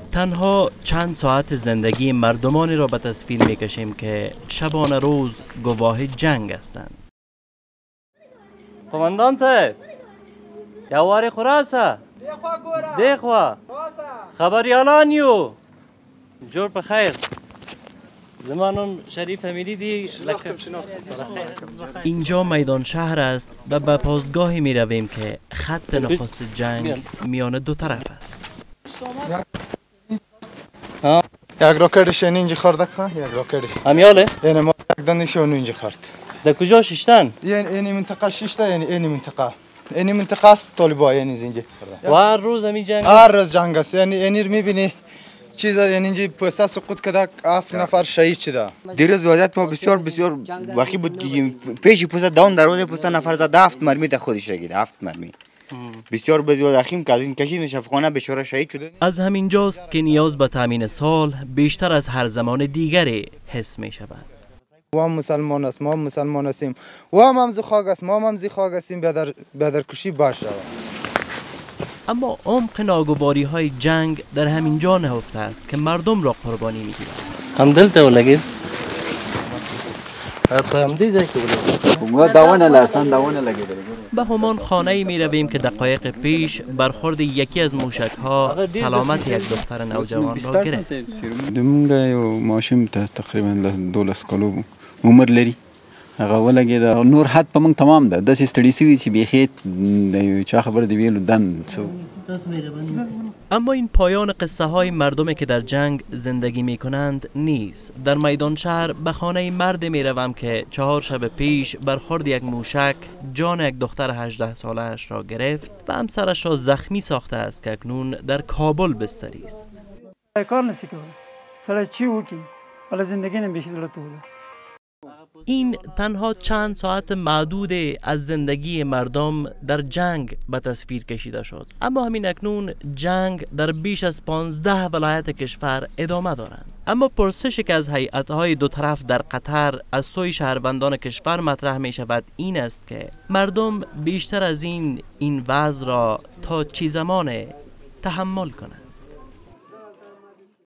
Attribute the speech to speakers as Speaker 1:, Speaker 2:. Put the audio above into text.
Speaker 1: تنها چند ساعت زندگی مردمانی را به تصویر میکشیم که شبانه روز گواه جنگ هستند. قماندان صاحب یواری خوراسه دیخوا خبریالانیو جور بخیر زمانون شریف امیری دی اینجا میدان شهر است و به پاسگاهی می رویم که خط نخست جنگ میان دو طرف است.
Speaker 2: یک راکتش اینجا خورده که یک راکتش
Speaker 1: همیاله؟
Speaker 2: یعنی ما یک دانشون اینجا خورد.
Speaker 1: در کجا ششتن؟
Speaker 2: یعنی منطقه ششته یعنی این منطقه است طالبا یعنی اینجا.
Speaker 1: و هر روز همی جنگ؟
Speaker 2: هر روز جنگ است یعنی میبینی چیزا یعنی اینجا پسته سقوط کرده 7 نفر شهید شده.
Speaker 3: دیروز وضعیت ما بسیار وخی بود که پیش پسته داون دروازه پسته نفر زد 7 مرمی تا خودش رگید 7 مرمی. بسیار بزرگ اخیم که از این کشید شفاخانه بیچاره شهید شده.
Speaker 1: از همین جاست که نیاز به تامین سال بیشتر از هر زمان دیگری حس می شود.
Speaker 2: و هم مسلمان است ما هم مسلمان هستیم و هم زخاگ است ما هم زخاگ هستیم بدر کشی باشه.
Speaker 1: اما عمق ناگواری های جنگ در همین جا نهفته است که مردم را قربانی می گیرند. هم دلت ولگید؟ هم دیزه که به همان خانه ای می رویم که دقایق پیش برخورد یکی از موشک ها سلامت یک دختر نوجوان را گرفت.
Speaker 4: دمونگا یو ماشین تقریبا 12 کالو عمر لري هغه ولګید نور حد په موږ تمام ده داسې ستړي سوي چې بیخي د چا خبر دی ویلو دن سو.
Speaker 1: اما این پایان قصه های مردمی که در جنگ زندگی می کنند نیست. در میدان شهر به خانه مردی می روم که 4 شب پیش برخورد یک موشک جان یک دختر 18 ساله اش را گرفت و همسرش را زخمی ساخته است که اکنون در کابل بستری است.
Speaker 5: کار نسی کوي سره چی وکی ولی زندگی نمیشه زلطوله.
Speaker 1: این تنها چند ساعت معدود از زندگی مردم در جنگ به تصویر کشیده شد، اما همین اکنون جنگ در بیش از 15 ولایت کشور ادامه دارند. اما پرسشی که از هیئت‌های دو طرف در قطر از سوی شهروندان کشور مطرح می شود این است که مردم بیشتر از این وضع را تا چه زمان تحمل کنند.